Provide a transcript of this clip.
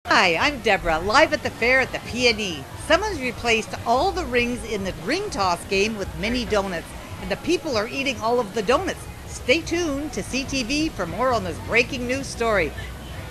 Hi, I'm Deborah, live at the fair at the PNE. Someone's replaced all the rings in the ring toss game with mini donuts, and the people are eating all of the donuts. Stay tuned to CTV for more on this breaking news story.